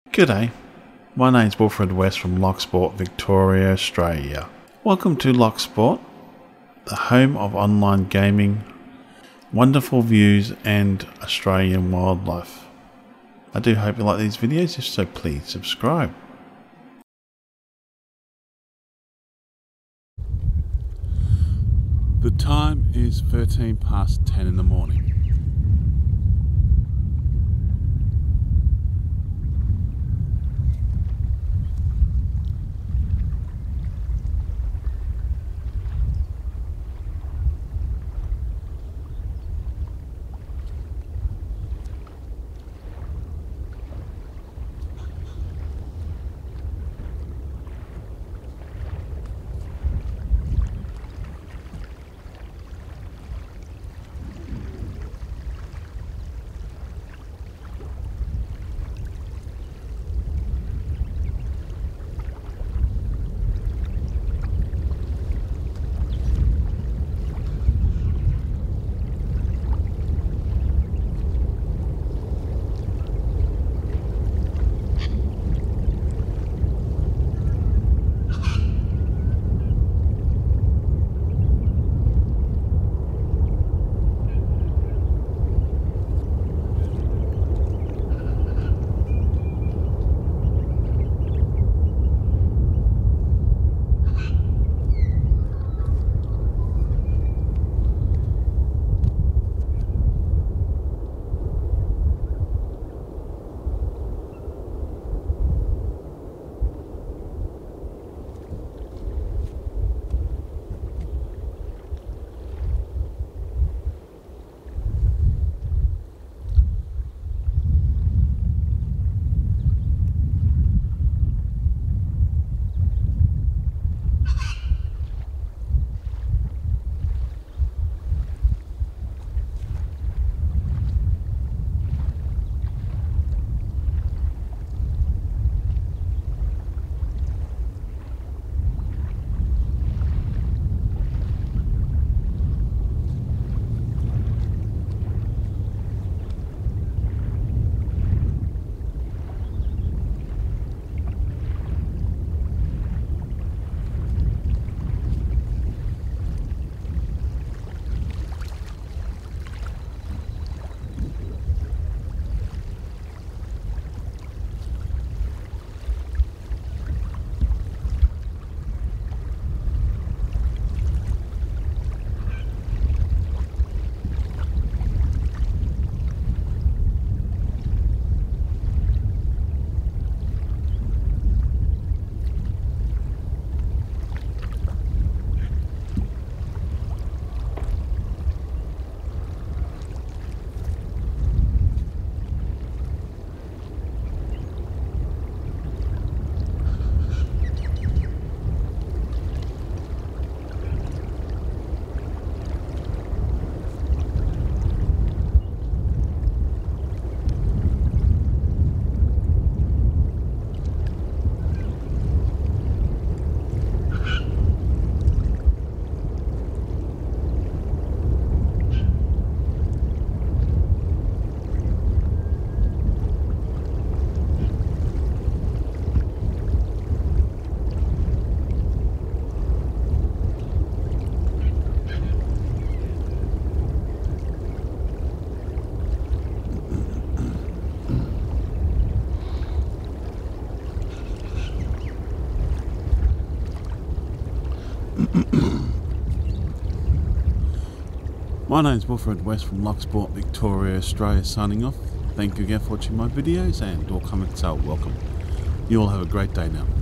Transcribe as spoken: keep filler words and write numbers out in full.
G'day, my name's Wilfred West from Locksport, Victoria, Australia. Welcome to Locksport, the home of online gaming, wonderful views and Australian wildlife. I do hope you like these videos, if so please subscribe. The time is thirteen past ten in the morning. My name's Wilfred West from Locksport, Victoria, Australia, signing off. Thank you again for watching my videos, and all comments are welcome. You all have a great day now.